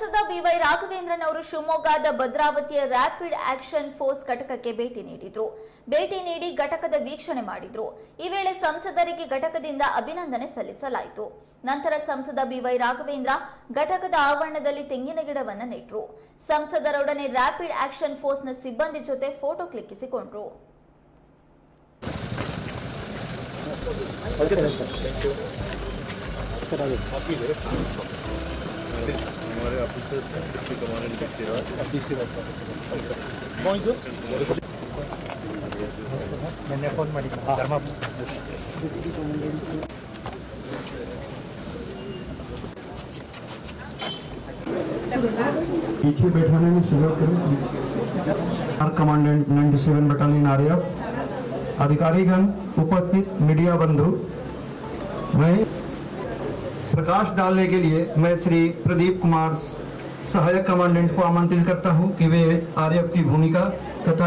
ಸಂಸದ ಬಿವೈ ರಾಘವೇಂದ್ರನ್ ಅವರು ಶಿವಮೊಗ್ಗದ ಭದ್ರಾವತಿಯ ರ್ಯಾಪಿಡ್ ಆಕ್ಷನ್ ಫೋರ್ಸ್ ಘಟಕಕ್ಕೆ ಭೇಟಿ ನೀಡಿದ್ರು. ಭೇಟಿ ನೀಡಿ ಘಟಕದ ವೀಕ್ಷಣೆ ಮಾಡಿದ್ರು. ಈ ವೇಳೆ ಸಂಸದರಿಗೆ ಘಟಕದಿಂದ ಅಭಿನಂದನೆ ಸಲ್ಲಿಸಲಾಯಿತು. ನಂತರ ಸಂಸದ ಬಿವೈ ರಾಘವೇಂದ್ರ ಘಟಕದ ಆವರಣದಲ್ಲಿ ತೆಂಗಿನ ಗಿಡವನ್ನು ನೆಟ್ಟರು. ಸಂಸದರೊಡನೆ ರ್ಯಾಪಿಡ್ ಆಕ್ಷನ್ ಫೋರ್ಸ್ನ ಸಿಬ್ಬಂದಿ ಜೊತೆ ಫೋಟೋ ಕ್ಲಿಕ್ಕಿಸಿಕೊಂಡ್ರು. हमारे ऑफिसर्स हैं, डिप्टी कमांडेंट मैंने फोन पीछे बैठाने में सहयोग करें। कमांडेंट 97 बटालियन आरएएफ, अधिकारीगण, उपस्थित मीडिया बंधु, मैं प्रकाश डालने के लिए मैं श्री प्रदीप कुमार सहायक कमांडेंट को आमंत्रित करता हूं कि वे आरएएफ की भूमिका तथा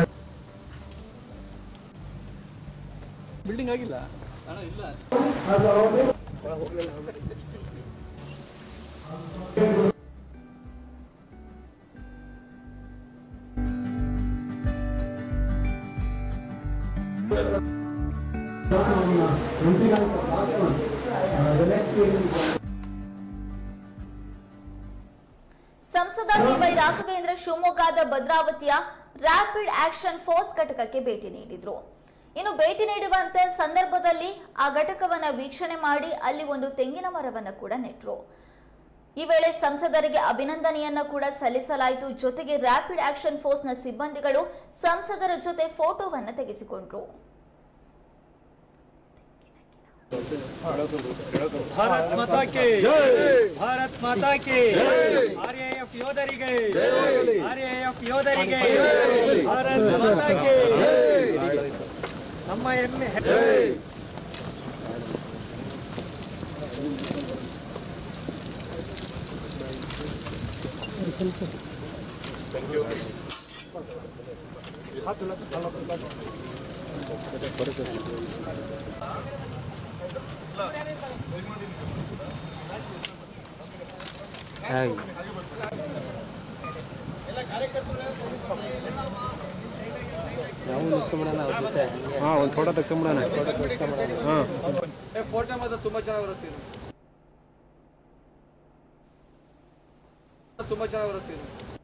बिल्डिंग ಆಗಿಲ್ಲ ಸಂಸದ ಬಿವೈ ರಾಘವೇಂದ್ರ ಶಿವಮೊಗ್ಗದ ಭದ್ರಾವತಿಯ ರ್ಯಾಪಿಡ್ ಆಕ್ಷನ್ ಫೋರ್ಸ್ ಘಟಕಕ್ಕೆ ಭೇಟಿ ನೀಡಿದ್ರು. ಇನ್ನು ಭೇಟಿ ನೀಡುವಂತ ಸಂದರ್ಭದಲ್ಲಿ ಆ ಘಟಕವನ್ನ ವೀಕ್ಷಣೆ ಮಾಡಿ ಅಲ್ಲಿ ಒಂದು ತೆಂಗಿನ ಮರವನ್ನು ಕೂಡ ನೆಟ್ಟರು. ಈ ವೇಳೆ ಸಂಸದರಿಗೆ ಅಭಿನಂದನೆಯನ್ನ ಕೂಡ ಸಲ್ಲಿಸಲಾಯಿತು. ಜೊತೆಗೆ ರ್ಯಾಪಿಡ್ ಆಕ್ಷನ್ ಫೋರ್ಸ್ನ ಸಿಬ್ಬಂದಿಗಳು ಸಂಸದರ ಜೊತೆ ಫೋಟೋವನ್ನ ತೆಗೆಸಿಕೊಂಡ್ರು. भारत माता के भारत माता के आरएएफ योधरिगे आरएएफ योधरिगे भारत माता के ನಮ್ಮ ಹೆಮ್ಮೆ थोड़ा तक संबड़ा फोटो मात्र ತುಂಬಾ ಚೆನ್ನಾಗಿ ಬರುತ್ತೆ.